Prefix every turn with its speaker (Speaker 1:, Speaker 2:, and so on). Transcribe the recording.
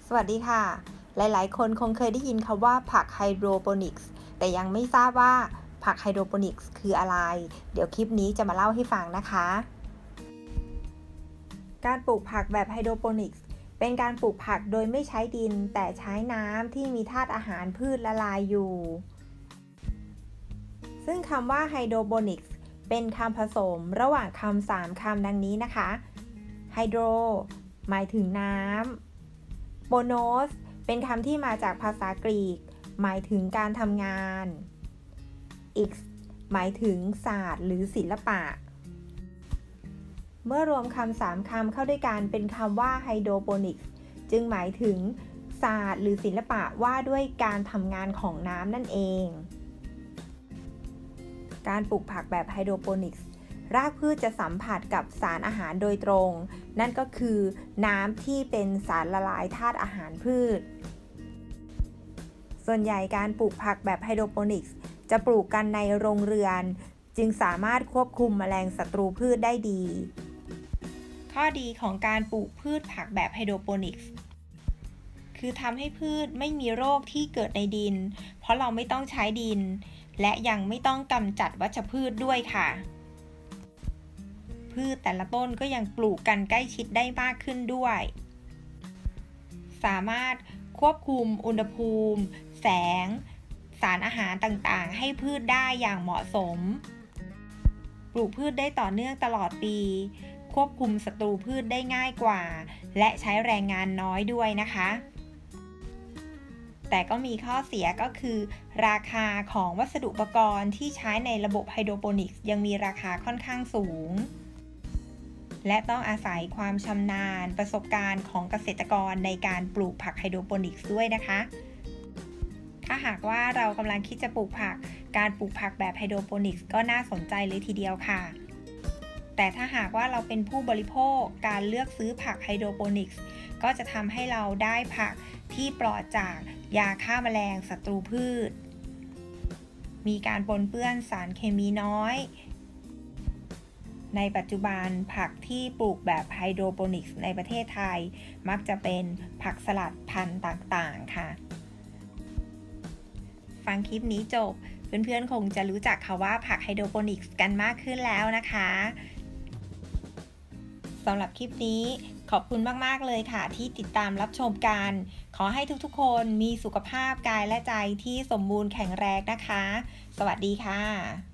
Speaker 1: สวัสดีค่ะหลายๆคนคงเคยได้ยินคำว่าผักไฮโดรโปนิกส์แต่ยังไม่ทราบว่าผักไฮโดรโปนิกส์คืออะไรเดี๋ยวคลิปนี้จะมาเล่าให้ฟังนะคะการปลูกผักแบบไฮโดรโปนิกส์เป็นการปลูกผักโดยไม่ใช้ดินแต่ใช้น้ำที่มีธาตุอาหารพืชละลายอยู่ซึ่งคำว่าไฮโดรโปนิกส์เป็นคำผสมระหว่างคำ3คำดังนี้นะคะไฮโดรหมายถึงน้ำโปโนสเป็นคำที่มาจากภาษากรีกหมายถึงการทำงาน X หมายถึงศาสตร์หรือศิลปะเมื่อรวมคำ3คำเข้าด้วยกันเป็นคำว่าไฮโดรโปนิกส์จึงหมายถึงศาสตร์หรือศิลปะว่าด้วยการทำงานของน้ำนั่นเองการปลูกผักแบบไฮโดรโปนิกส์รากพืชจะสัมผัสกับสารอาหารโดยตรงนั่นก็คือน้ำที่เป็นสารละลายธาตุอาหารพืชส่วนใหญ่การปลูกผักแบบไฮโดรโปนิกส์จะปลูกกันในโรงเรือนจึงสามารถควบคุมแมลงศัตรูพืชได้ดีข้อดีของการปลูกพืชผักแบบไฮโดรโปนิกส์คือทำให้พืชไม่มีโรคที่เกิดในดินเพราะเราไม่ต้องใช้ดินและยังไม่ต้องกำจัดวัชพืชด้วยค่ะพืชแต่ละต้นก็ยังปลูกกันใกล้ชิดได้มากขึ้นด้วยสามารถควบคุมอุณหภูมิแสงสารอาหารต่างๆให้พืชได้อย่างเหมาะสมปลูกพืชได้ต่อเนื่องตลอดปีควบคุมศัตรูพืชได้ง่ายกว่าและใช้แรงงานน้อยด้วยนะคะแต่ก็มีข้อเสียก็คือราคาของวัสดุอุปกรณ์ที่ใช้ในระบบไฮโดรโปนิกส์ยังมีราคาค่อนข้างสูงและต้องอาศัยความชำนาญประสบการณ์ของเกษตรกรในการปลูกผักไฮโดรโปนิกส์ด้วยนะคะถ้าหากว่าเรากำลังคิดจะปลูกผักการปลูกผักแบบไฮโดรโปนิกส์ก็น่าสนใจเลยทีเดียวค่ะแต่ถ้าหากว่าเราเป็นผู้บริโภคการเลือกซื้อผักไฮโดรโปนิกส์ก็จะทำให้เราได้ผักที่ปลอดจากยาฆ่าแมลงศัตรูพืชมีการปนเปื้อนสารเคมีน้อยในปัจจุบันผักที่ปลูกแบบไฮโดรโปนิกส์ในประเทศไทยมักจะเป็นผักสลัดพันธุ์ต่างๆค่ะฟังคลิปนี้จบเพื่อนๆคงจะรู้จักคำว่าผักไฮโดรโปนิกส์กันมากขึ้นแล้วนะคะสำหรับคลิปนี้ขอบคุณมากๆเลยค่ะที่ติดตามรับชมกันขอให้ทุกๆคนมีสุขภาพกายและใจที่สมบูรณ์แข็งแรงนะคะสวัสดีค่ะ